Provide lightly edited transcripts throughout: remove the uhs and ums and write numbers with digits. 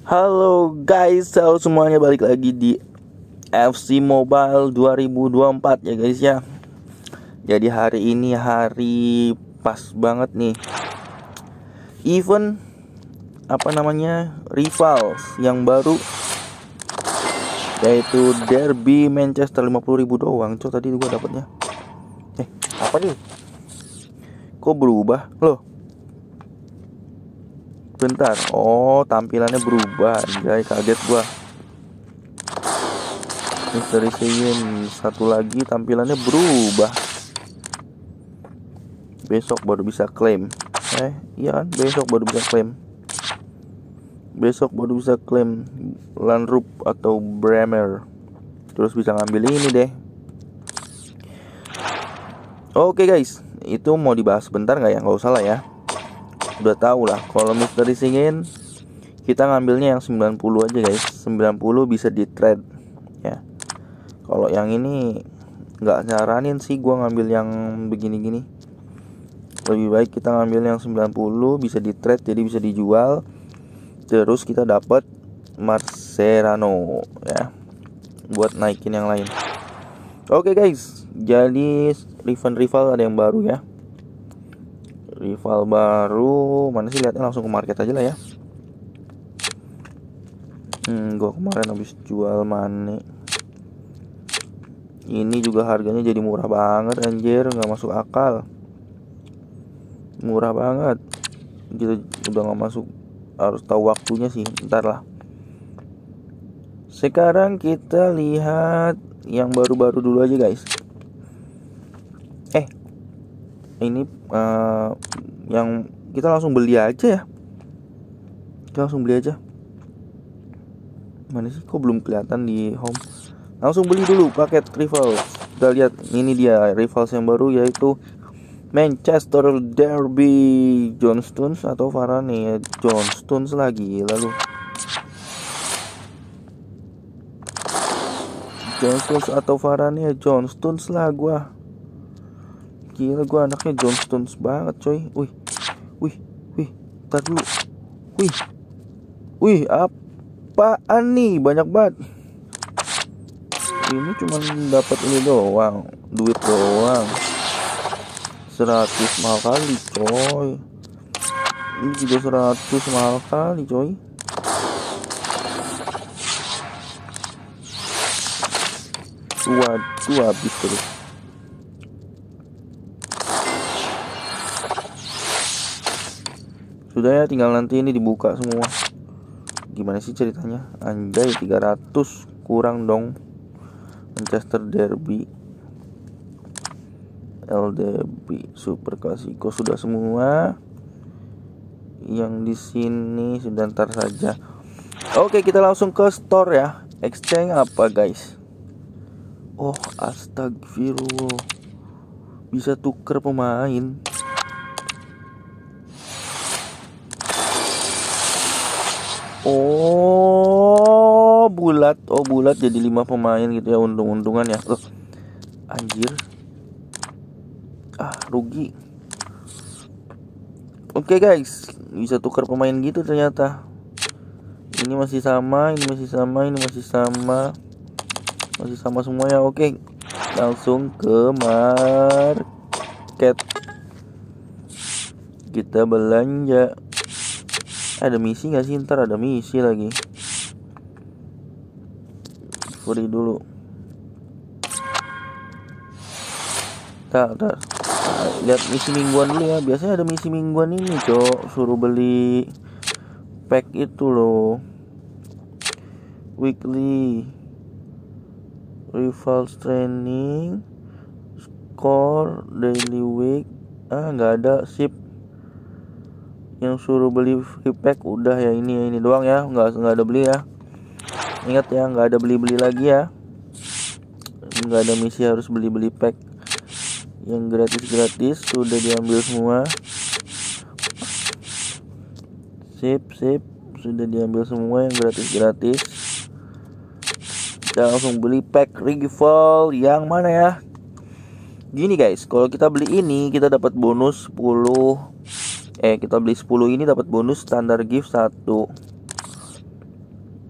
Halo guys, halo semuanya, balik lagi di FC Mobile 2024 ya guys ya. Jadi hari ini hari pas banget nih, event Rivals yang baru, yaitu Derby Manchester. 50.000 doang, tadi gua dapatnya. Apa nih? Kok berubah? Loh, bentar. Oh, tampilannya berubah. Anjay, kaget gua. Misteri Sein satu lagi tampilannya berubah. Besok baru bisa klaim. Iya kan? Besok baru bisa klaim Landrup atau Bremer. Terus bisa ngambil ini deh. Oke guys, itu mau dibahas bentar nggak ya? Nggak usah lah ya. Udah tahu lah, kalau Misteri Sein kita ngambilnya yang 90 aja guys. 90 bisa di trade ya. Kalau yang ini nggak nyaranin sih gua ngambil yang begini-gini. Lebih baik kita ngambil yang 90, bisa di trade, jadi bisa dijual. Terus kita dapat Mascherano ya, buat naikin yang lain. Oke guys, jadi event rival ada yang baru ya. Rival baru mana sih, lihatnya langsung ke market aja lah ya. Gua kemarin habis jual money. Ini juga harganya jadi murah banget anjir, nggak masuk akal. Murah banget. Gitu udah nggak masuk, harus tahu waktunya sih. Ntar lah. Sekarang kita lihat yang baru-baru dulu aja guys. Ini yang kita langsung beli aja ya. Kita langsung beli aja. Mana sih, kok belum kelihatan di home? Langsung beli dulu paket rival. Kita lihat, ini dia rivals yang baru, yaitu Manchester Derby. John Stones atau Varane ya. John Stones lagi. Lalu John Stones atau Varane ya. John Stones lah gua. Gila, gua anaknya John Stones banget coy. Wih, tar dulu. Wih, apaan nih, banyak banget. Ini cuma dapat ini doang, duit doang. 100 mahal kali coy. Ini juga 100 mahal kali coy. Waduh, habis terus. Sudah ya, tinggal nanti ini dibuka semua. Gimana sih ceritanya? Anjay, 300 kurang dong. Manchester Derby, LDB, Super Clasico sudah semua. Yang di sini sebentar saja. Oke, kita langsung ke store ya. Exchange apa guys? Oh, astagfirullah. Bisa tuker pemain. Oh, bulat jadi 5 pemain gitu ya, untung-untungan ya. Anjir. Rugi. Oke guys, bisa tukar pemain gitu ternyata. Ini masih sama, ini masih sama, ini masih sama. Masih sama semua ya. Oke. Langsung ke market. Kita belanja. Ada misi gak sih? Ntar ada misi lagi. Free dulu. Ntar. Lihat misi mingguan dulu ya. Biasanya ada misi mingguan ini cok. Suruh beli pack itu loh. Weekly Rivals Training, Score, Daily Week. Gak ada, sip. Yang suruh beli free pack udah ya, ini doang ya, nggak ada beli ya. Ingat ya, nggak ada beli lagi ya. Nggak ada misi harus beli pack. Yang gratis sudah diambil semua. Sip, sudah diambil semua yang gratis. Kita langsung beli pack rival yang mana ya? Gini guys, kalau kita beli ini kita dapat bonus 10. Kita beli 10 ini dapat bonus standar gift 1.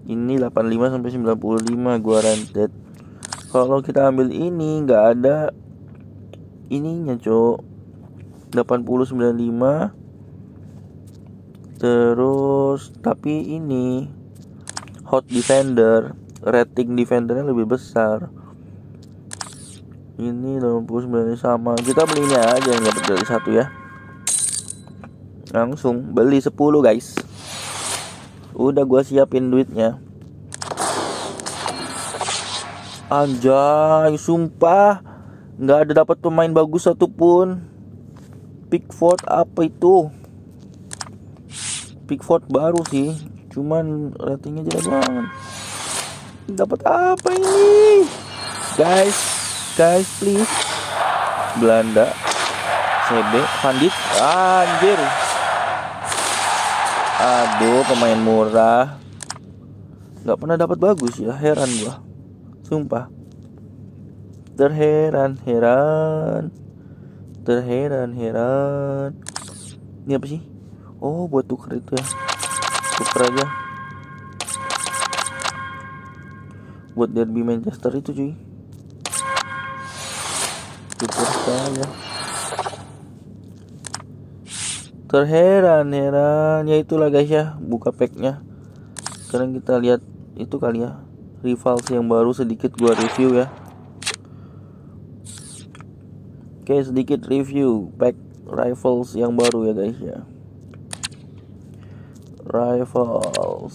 Ini 85 sampai 95 gua rented. Kalau kita ambil ini nggak ada ininya, Cok. 80 95. Terus tapi ini Hot Defender, rating Defendernya lebih besar. Ini 89 sama. Kita beli ini aja yang dapat dari satu ya. Langsung beli 10 guys. Udah gua siapin duitnya. Anjay, sumpah nggak ada dapat pemain bagus satupun. Pickford apa itu? Pickford baru sih, cuman ratingnya jelek banget. Dapat apa ini? Guys please. Belanda, CB, Van Dijk, anjir. Aduh, pemain murah. Nggak pernah dapat bagus ya, heran gua. Sumpah. Terheran. Ini apa sih? Oh, buat tuker itu ya. Tuker aja. Buat derby Manchester itu cuy. Tuker saja. Terheran. Ya itulah guys ya, buka packnya. Sekarang kita lihat itu kali ya, Rivals yang baru sedikit gua review ya. Oke, sedikit review pack Rivals yang baru ya guys ya. Rivals.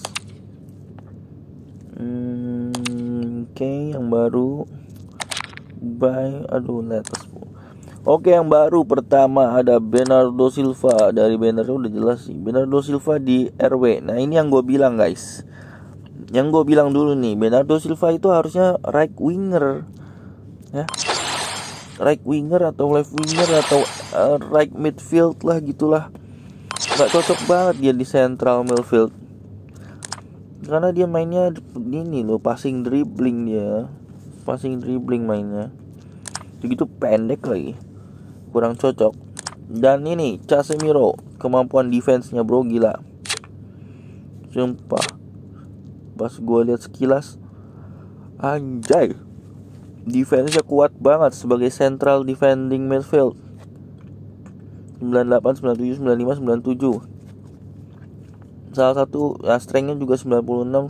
Oke, yang baru latest. Oke, yang baru pertama ada Bernardo Silva. Dari bannernya udah jelas sih, Bernardo Silva di RW. Nah, ini yang gue bilang guys. Yang gue bilang dulu nih, Bernardo Silva itu harusnya right winger ya. Right winger atau left winger atau right midfield lah gitulah. Gak cocok banget dia di central midfield. Karena dia mainnya ini loh, passing dribbling mainnya. Begitu pendek lagi. Kurang cocok. Dan ini Casemiro, kemampuan defense-nya bro gila. Sumpah. Pas gue lihat sekilas, anjay, defense-nya kuat banget sebagai central defending midfield. 98, 97, 95, 97. Salah satu strength-nya juga 96.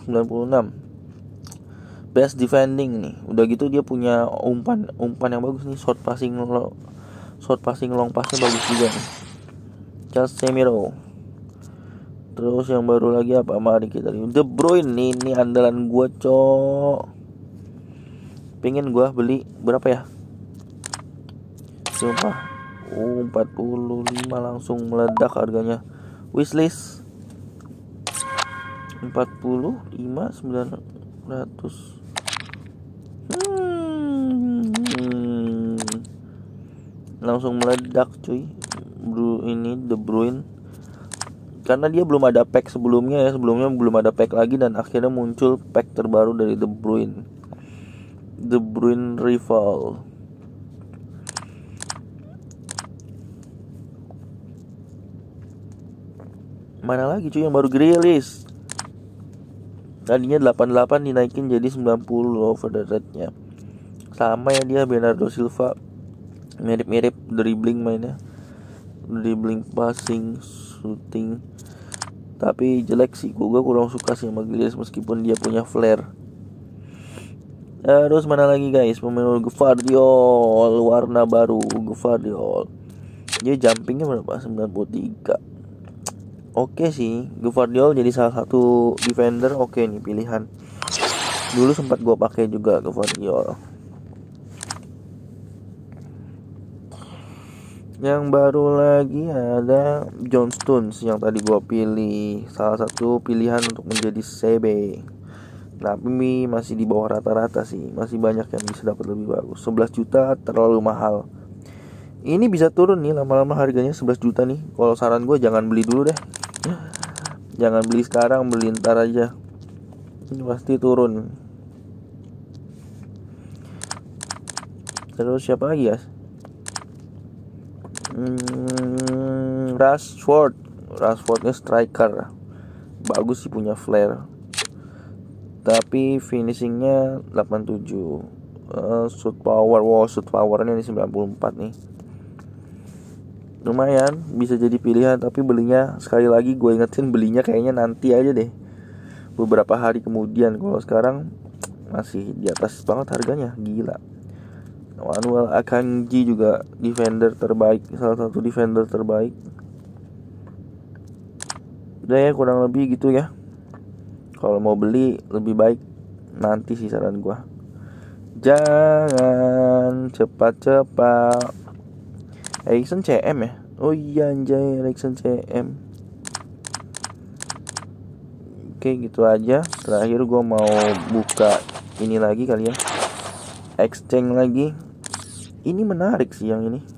Best defending nih. Udah gitu dia punya umpan yang bagus nih, short passing long pass-nya bagus juga nih. Casemiro. Terus yang baru lagi apa? Mari kita lihat. De Bruyne nih, ini andalan gua, Cok. Pengen gua beli berapa ya? Sumpah. 45 langsung meledak harganya. Wishlist 45.900. Langsung meledak cuy. Ini De Bruyne. Karena dia belum ada pack sebelumnya ya. Sebelumnya belum ada pack lagi, dan akhirnya muncul pack terbaru dari De Bruyne. De Bruyne Rival. Mana lagi cuy yang baru? Grealish. Tadinya 88 dinaikin jadi 90 over the rate-nya. Sama ya dia, Bernardo Silva. Mirip-mirip dribbling mainnya. Dribbling, passing, shooting. Tapi jelek sih, gue kurang suka sih sama Grealish meskipun dia punya flair. Terus mana lagi guys? Pemain Gvardiol warna baru. Gvardiol. Dia jumpingnya berapa? 93. Oke sih, Gvardiol jadi salah satu defender oke nih pilihan. Dulu sempat gue pakai juga Gvardiol. Yang baru lagi ada John Stones yang tadi gue pilih, salah satu pilihan untuk menjadi CB. Tapi masih di bawah rata-rata sih, masih banyak yang bisa dapat lebih bagus. 11 juta terlalu mahal. Ini bisa turun nih lama-lama harganya 11 juta nih. Kalau saran gue jangan beli dulu deh. Jangan beli sekarang, beli ntar aja. Ini pasti turun. Terus siapa lagi ya? Rashfordnya striker. Bagus sih, punya flair. tapi finishingnya 87. Shoot power, wow, shoot powernya ini 94 nih. Lumayan, bisa jadi pilihan, tapi belinya sekali lagi gue ingetin, belinya kayaknya nanti aja deh, beberapa hari kemudian. Kalau sekarang masih di atas banget harganya, gila. Manuel Akanji juga defender terbaik, salah satu defender terbaik. Udah ya, kurang lebih gitu ya. Kalau mau beli lebih baik nanti sih saran gue. Jangan cepat-cepat. Erikson CM ya? Oh iya anjay, Erikson CM. Oke, gitu aja. Terakhir gue mau buka ini lagi kali ya, exchange lagi. Ini menarik sih yang ini.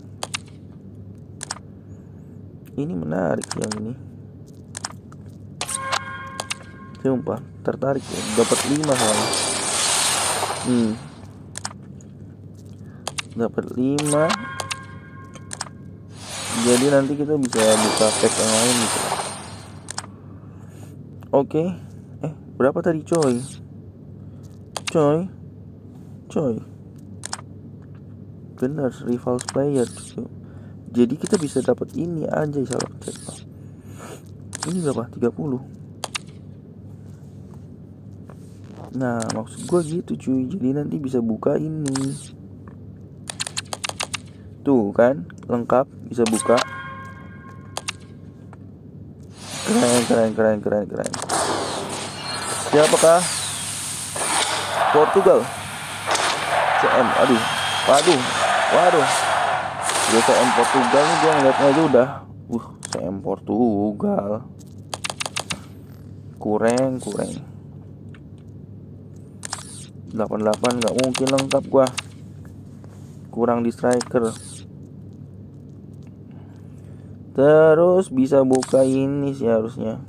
Ini menarik sih yang ini. Sumpah tertarik ya. Dapat 5 soalnya. Dapat 5. Jadi nanti kita bisa buka pack yang lain gitu. Oke. Berapa tadi coy? Bener, rivals player. Jadi kita bisa dapat ini aja, salah cek. Ini berapa? 30. Nah, maksud gue gitu cuy. Jadi nanti bisa buka ini. Tuh kan, lengkap, bisa buka. Keren. Siapakah? Portugal. CM, waduh. Udah CM Portugal nih, gue ngeliatnya aja udah. CM Portugal. Kurang. 88 nggak mungkin lengkap gua, kurang di striker. Terus bisa buka ini sih harusnya.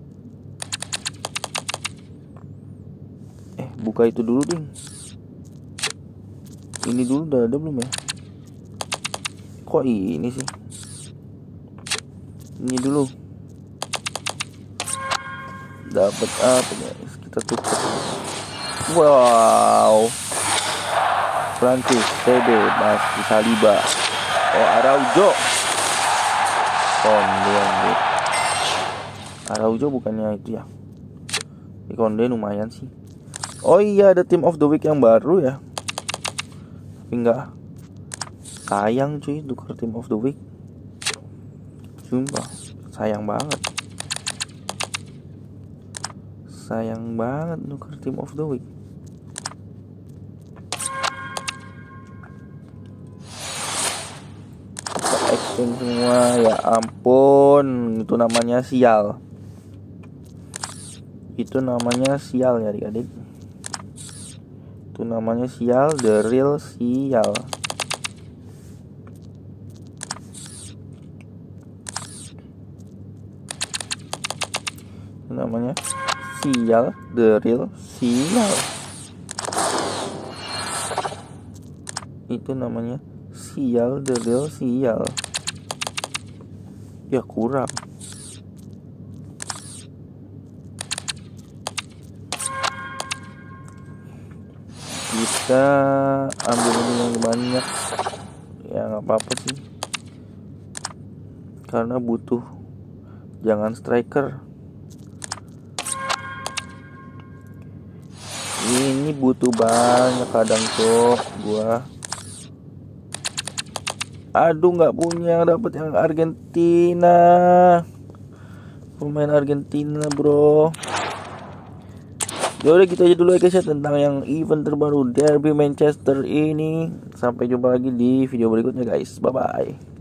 Buka itu dulu ding. Ini dulu udah ada belum ya? Kok ini sih? Ini dulu. Dapat apa guys? Kita tutup. Wow, Prancis, TB, Mas Saliba, Araujo, Konde. Araujo bukannya itu ya? Konde lumayan sih. Oh iya, ada Team of the Week yang baru ya. Tapi enggak, sayang cuy, tukar Team of the Week. Sumpah, sayang banget tukar Team of the Week. Exchange semua, ya ampun, itu namanya sial. Ya adik-adik. Itu namanya sial, the real sial. Itu namanya sial, the real sial. Itu namanya sial, the real sial. Ya kurang. Kita ambil ini yang banyak. Ya nggak apa-apa sih, karena butuh. Jangan striker. Ini butuh banyak kadang cok gua. Aduh, nggak punya, dapat yang Argentina, pemain Argentina bro. Yaudah gitu aja dulu ya guys ya, tentang yang event terbaru Derby Manchester ini. Sampai jumpa lagi di video berikutnya guys, bye bye.